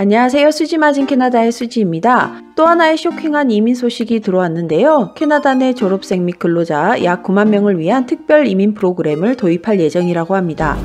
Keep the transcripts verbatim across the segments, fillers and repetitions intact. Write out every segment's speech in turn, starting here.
안녕하세요. 수지 맞은 캐나다의 수지입니다. 또 하나의 쇼킹한 이민 소식이 들어왔는데요. 캐나다 내 졸업생 및 근로자 약 구만 명을 위한 특별 이민 프로그램을 도입할 예정이라고 합니다.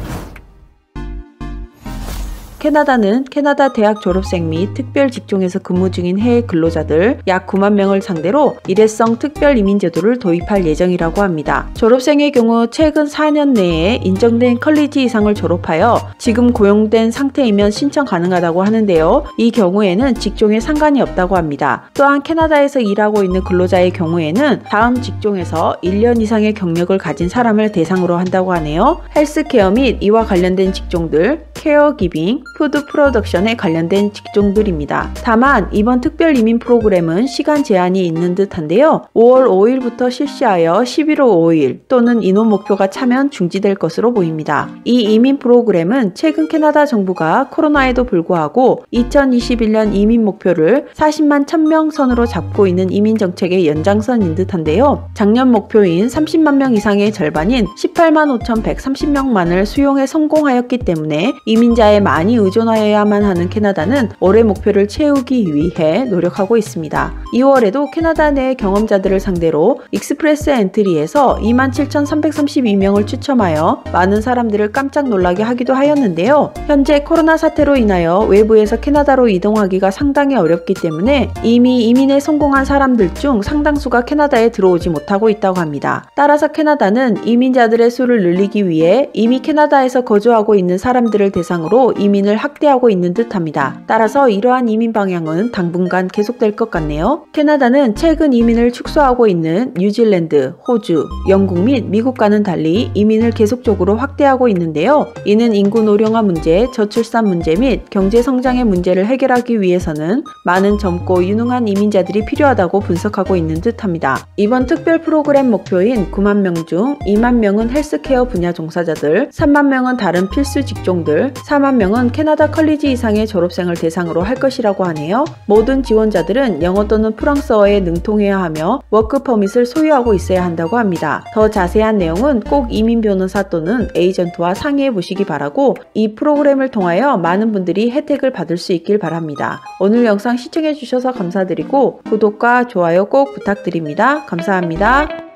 캐나다는 캐나다 대학 졸업생 및 특별 직종에서 근무 중인 해외 근로자들 약 구만 명을 상대로 일회성 특별 이민 제도를 도입할 예정이라고 합니다. 졸업생의 경우 최근 사 년 내에 인정된 컬리지 이상을 졸업하여 지금 고용된 상태이면 신청 가능하다고 하는데요. 이 경우에는 직종에 상관이 없다고 합니다. 또한 캐나다에서 일하고 있는 근로자의 경우에는 다음 직종에서 일 년 이상의 경력을 가진 사람을 대상으로 한다고 하네요. 헬스케어 및 이와 관련된 직종들, 케어기빙, 푸드 프로덕션에 관련된 직종들입니다. 다만 이번 특별 이민 프로그램은 시간 제한이 있는 듯한데요. 오월 오일부터 실시하여 십일월 오일 또는 인원 목표가 차면 중지될 것으로 보입니다. 이 이민 프로그램은 최근 캐나다 정부가 코로나에도 불구하고 이천이십일 년 이민 목표를 사십만 천 명 선으로 잡고 있는 이민 정책의 연장선인 듯한데요. 작년 목표인 삼십만 명 이상의 절반인 십팔만 오천백삼십 명만을 수용에 성공하였기 때문에 이민자에 많이 의존하여야만 하는 캐나다는 올해 목표를 채우기 위해 노력하고 있습니다. 이월에도 캐나다 내 경험자들을 상대로 익스프레스 엔트리에서 이만 칠천삼백삼십이 명을 추첨하여 많은 사람들을 깜짝 놀라게 하기도 하였는데요. 현재 코로나 사태로 인하여 외부에서 캐나다로 이동하기가 상당히 어렵기 때문에 이미 이민에 성공한 사람들 중 상당수가 캐나다에 들어오지 못하고 있다고 합니다. 따라서 캐나다는 이민자들의 수를 늘리기 위해 이미 캐나다에서 거주하고 있는 사람들을 대상으로 이민을 확대하고 있는 듯합니다. 따라서 이러한 이민 방향은 당분간 계속될 것 같네요. 캐나다는 최근 이민을 축소하고 있는 뉴질랜드, 호주, 영국 및 미국과는 달리 이민을 계속적으로 확대하고 있는데요. 이는 인구 노령화 문제, 저출산 문제 및 경제 성장의 문제를 해결하기 위해서는 많은 젊고 유능한 이민자들이 필요하다고 분석하고 있는 듯합니다. 이번 특별 프로그램 목표인 구만 명 중 이만 명은 헬스케어 분야 종사자들, 삼만 명은 다른 필수 직종들, 사만 명은 캐나다 컬리지 이상의 졸업생을 대상으로 할 것이라고 하네요. 모든 지원자들은 영어 또는 프랑스어에 능통해야 하며 워크 퍼밋을 소유하고 있어야 한다고 합니다. 더 자세한 내용은 꼭 이민 변호사 또는 에이전트와 상의해 보시기 바라고 이 프로그램을 통하여 많은 분들이 혜택을 받을 수 있길 바랍니다. 오늘 영상 시청해 주셔서 감사드리고 구독과 좋아요 꼭 부탁드립니다. 감사합니다.